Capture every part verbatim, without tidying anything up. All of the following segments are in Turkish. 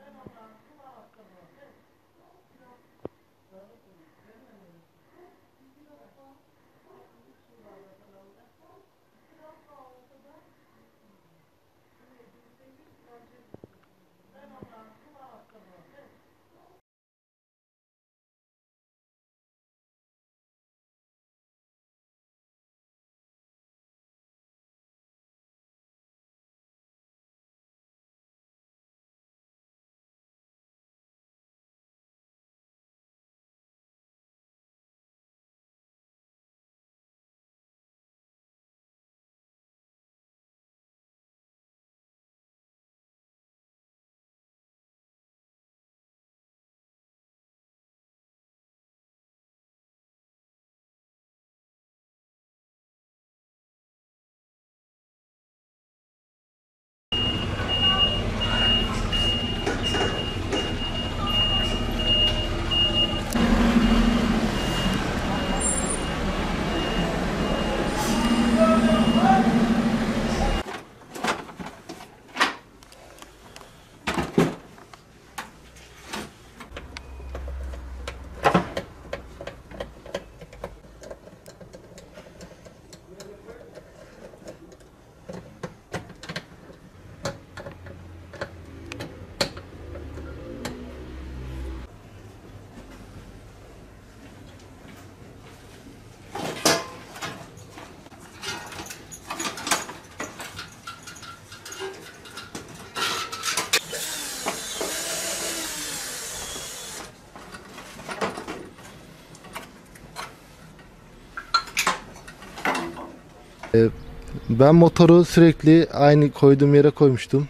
Ben motoru sürekli aynı koyduğum yere koymuştum.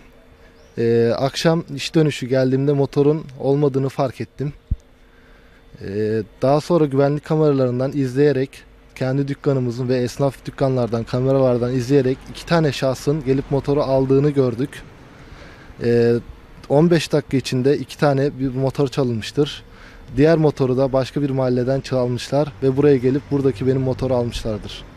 Ee, akşam iş dönüşü geldiğimde motorun olmadığını fark ettim. Ee, daha sonra güvenlik kameralarından izleyerek, kendi dükkanımızın ve esnaf dükkanlardan, kameralardan izleyerek iki tane şahsın gelip motoru aldığını gördük. Ee, on beş dakika içinde iki tane bir motor çalınmıştır. Diğer motoru da başka bir mahalleden çalmışlar ve buraya gelip buradaki benim motoru almışlardır.